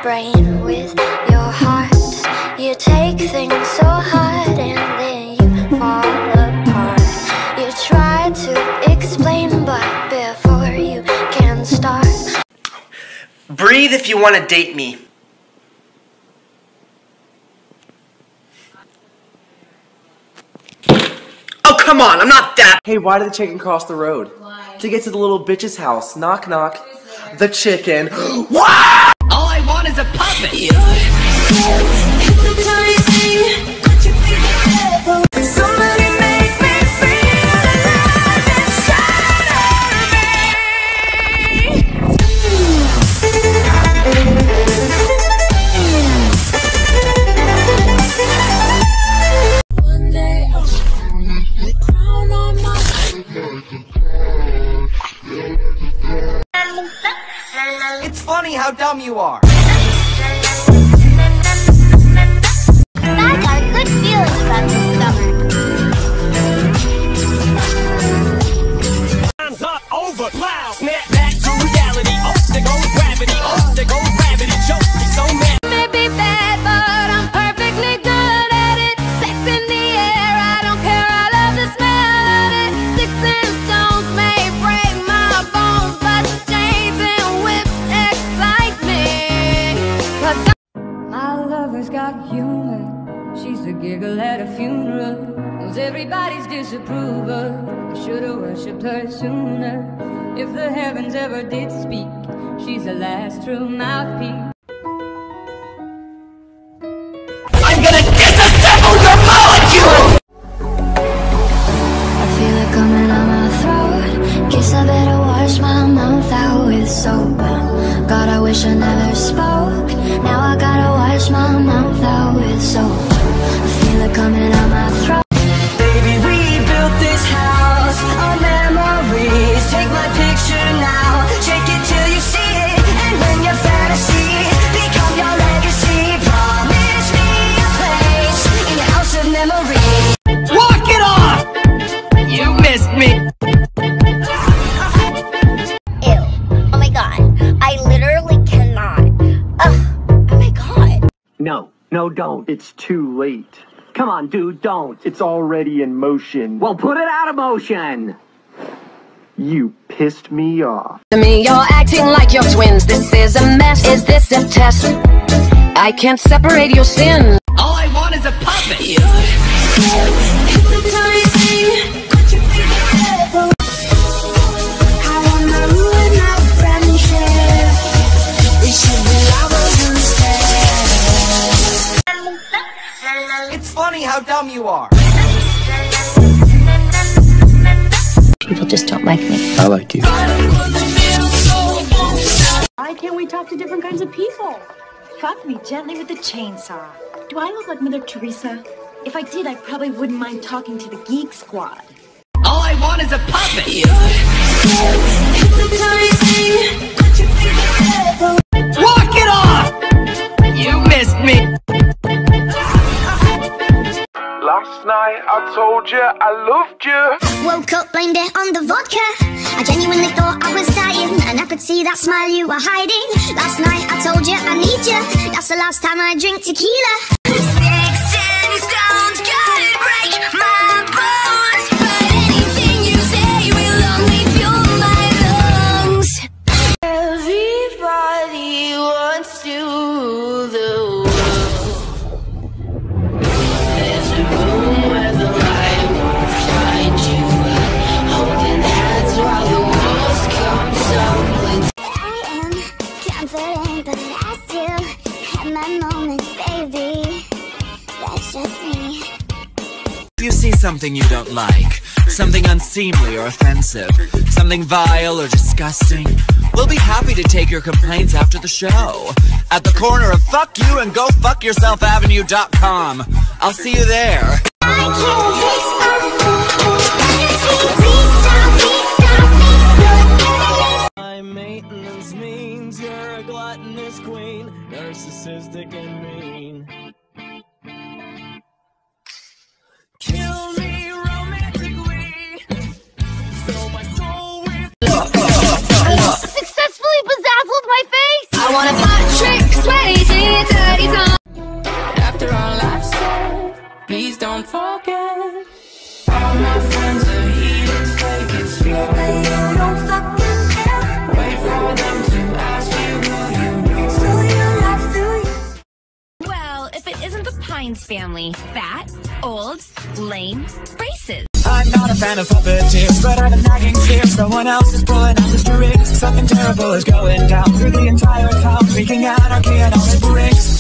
brain with your heart. You take things so hard and then you fall apart. You try to explain, but before you can start, breathe if you want to date me. Oh, come on, I'm not that. Hey, why did the chicken cross the road? Why? To get to the little bitch's house. Knock, knock. The chicken. Wow! All I want is a puppet. somebody make me feel alive inside of me. One day I'll crown on my It's funny how dumb you are. I got good feelings about this summer. Time's up, over, loud. Snap back to reality. Oh, there goes gravity. Oh, there goes gravity. Joke me so mad. May be bad, but I'm perfectly good at it. Sex in the air, I don't care, I love the smell of it. Sticks and stones may break my bones, but chains and whips excite me. 'Cause My lover's got humor. She's the giggle at a funeral. Knows everybody's disapproval. I should've worshipped her sooner. If the heavens ever did speak, she's the last true mouthpiece. I'm gonna disassemble your molecules! I feel it coming on my throat. Guess I better wash my mouth out with soap. God, I wish I never spoke. Now I gotta wash my mouth out with soap. I feel it coming on my throat. Baby, we built this house of memories. Take my picture now, shake it till you see it. And when your fantasies become your legacy, promise me a place in your house of memories. Walk it off! You missed me. Ew. Oh my god. I literally cannot. Ugh. Oh my god. No, don't. It's too late. Come on, dude, don't. It's already in motion. Well, put it out of motion! You pissed me off. To me, you're acting like you're twins. This is a mess. Is this a test? I can't separate your sins. All I want is a puppet. It's funny how dumb you are. People just don't like me. I like you. Why can't we talk to different kinds of people? Fuck me gently with the chainsaw. Do I look like Mother Teresa? If I did, I probably wouldn't mind talking to the Geek Squad. All I want is a puppet. Walk it off! You missed me. Last night I told you I loved you. Woke up, blamed it on the vodka. I genuinely thought I was dying, and I could see that smile you were hiding. Last night I told you I need you. That's the last time I drink tequila. Sticks and stones could break my bones, but anything you say will only fuel my lungs. Everybody wants to rule the world. There's a room where the light won't find you, holding hands while the walls come tumbling. I am confident, but I still have my moments, baby. That's just me. If you see something you don't like, something unseemly or offensive, something vile or disgusting, we'll be happy to take your complaints after the show at the corner of Fuck You and GoFuckYourselfAvenue.com. I'll see you there. High maintenance means you're a gluttonous queen, narcissistic and mean. Kill me romantically, fill my soul with Successfully bedazzled my face. I want a Patrick Swayze. Hines family. Fat, old, lame, braces. I'm not a fan of puppeteers, but I have a nagging fear someone else is pulling out the strings. Something terrible is going down through the entire town, wreaking anarchy and all it brings.